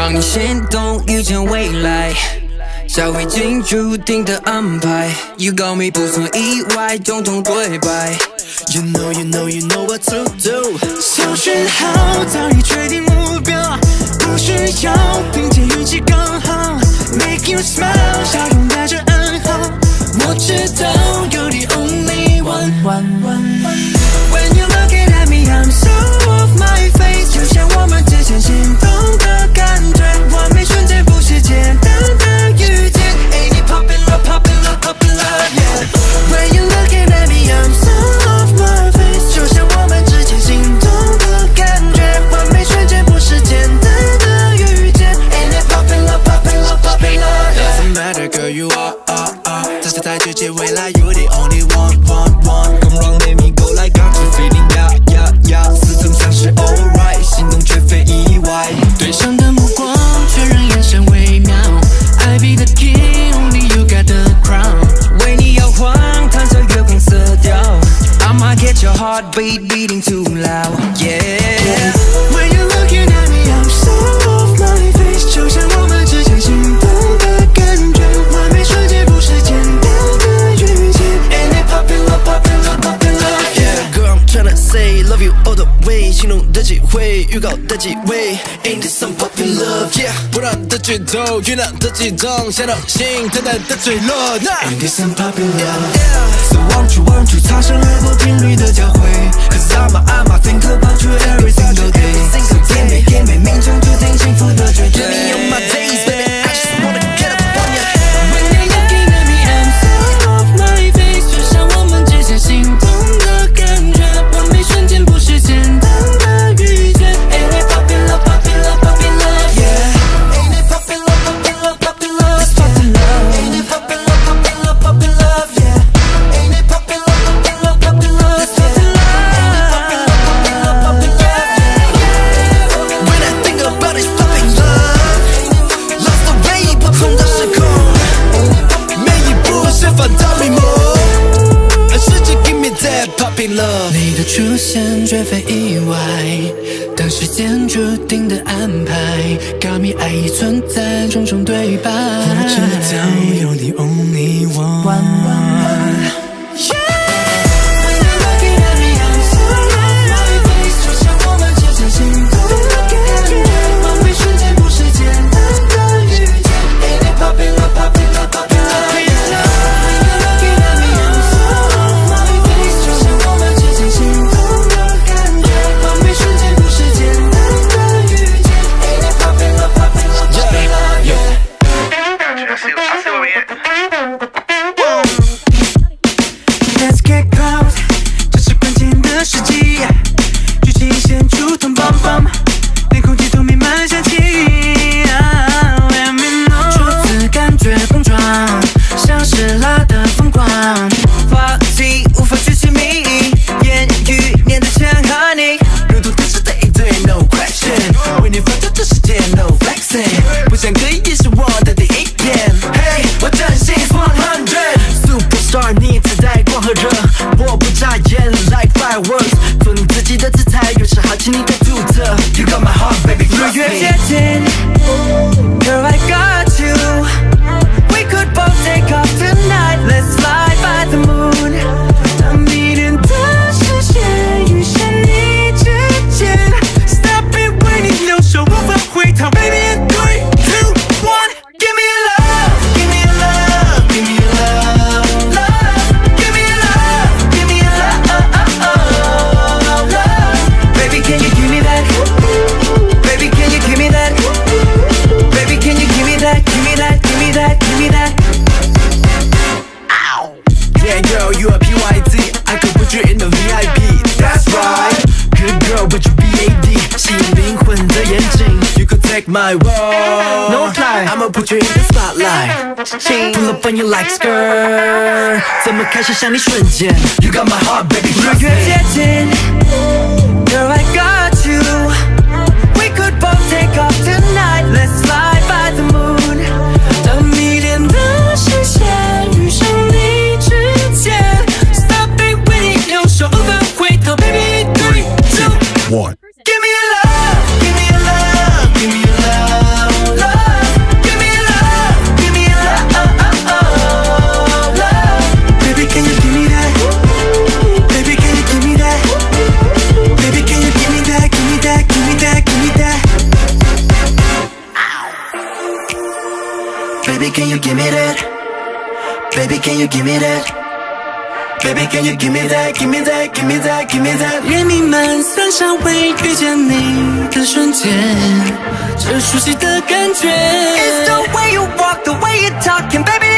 让你心动，遇见未来，早已经注定的安排。You got me 不存意外，种种对白。 You know what to do。 小讯号早已确定目标，不需要并且运气刚好。Make you smile， 笑容带着暗号。我知道 you're the only one。When you're looking at me, I'm so off my face， 就像我们之前心动的感觉，完美瞬间不是简单的遇见。Ain't it poppin' love, poppin' love, poppin' love, yeah。When you're looking at me, I'm so off my face， 就像我们之前心动的感觉，完美瞬间不是简单的遇见。Ain't it poppin' love, poppin' love, poppin' love, yeah。 Doesn't matter, girl, you are。这是在直接未来 ，You the only one。Come round, let me go like got you feeling yeah。似曾相识 ，alright， 心动绝非意外。 对上的目光确认眼神微妙 ，I be the king, only you got the crown。 为你摇晃，弹着月光色调 ，I'ma get your heartbeat beating too loud, yeah。 When you're looking at me, I'm so off my face， 就像我们之前心动的感觉，完美瞬间不是简单的遇见。And it poppin' love, poppin' love, poppin' love, Yeah, girl, I'm tryna say love you all the way， 心动的机会，预告的机会 ，Ain't this some poppin' love？ Yeah， 不让的剧透，酝酿的激动，想到心等待的坠落。 And this some poppin' love。So won't you，擦身而过频率的交汇 ，Cause I'm a think about you every single day。So give me，命中注定幸福的绝对。 Give me all my days, baby, I just wanna get up on ya。 When you're looking at me, I'm so off my face， 就像我们之前心动的感觉，完美瞬间不是简单的遇见。Ain't it poppin' love, poppin' love, poppin' love, yeah。 Ain't it poppin' love, poppin' love, poppin' love, It's poppin' love. Ain't it poppin' love, poppin' love, poppin' love, yeah。 Ain't it poppin' love, poppin' love, poppin' love, It's poppin' yeah。 Ain't it poppin' love, poppin' love, poppin' love, yeah。 When I think about it, popping love， lost the way， 不同的时空，每一步是反倒迷蒙，而世界 give me that popping love。 你的出现绝非意外，当时间注定的安排，Got me 爱已存在种种对白。我知道 you're the only one。Let's get close， 这是关键的时机，剧情显出痛棒棒，连空气都弥漫香气。Let me know， 初次感觉碰撞，像是辣的疯狂， 话题无法举起谜语，言语念得像 honey， 如同电视的一对 no question， 为你放纵这世界 no flexing， 不想可以也是我的第一遍。Hey， 我真心100，Superstar 你自带光和热，我不眨眼 like fireworks， 做你自己的姿态，越是好奇你的独特。You got my heart, baby， 越接近 ，Girl I got you，We could both take off tonight，Let's fly by the moon。当迷恋的视线遇上你之间 Stop it， 为你留守无法回头 ，Baby in 3, 2, 1，Give me your love，Give me your love，Give me your love，Love，Give me your love，Give me your love，Love，Baby can you give me that？Baby can you give me that？Baby can you give me that？Give me that，Give me that，Give me that。 Yeah, girl, you a PYT, I could put you in the VIP. That's right, good girl, but you BAD， 吸引灵魂的眼睛 You could take my role, No lie I'ma put you in the spotlight. Pull up on you like skirt， 怎么开始想你瞬间 You got my heart, baby, trust 越接 me。 近 ，Girl I got you，We could both take off tonight，Let's fly by the moon。当迷恋的视线遇上你之间 Stop it， 为你留守无法回头 ，Baby 3, 2, 1。 Give me your love, give me your love, give me your love。 Baby, can you give me that? Baby, can you give me that? Baby, can you give me that? Give me that, give me that, give me that. 夜弥漫散沙微，遇见你的瞬间，这熟悉的感觉。 It's the way you walk, the way you talk, and baby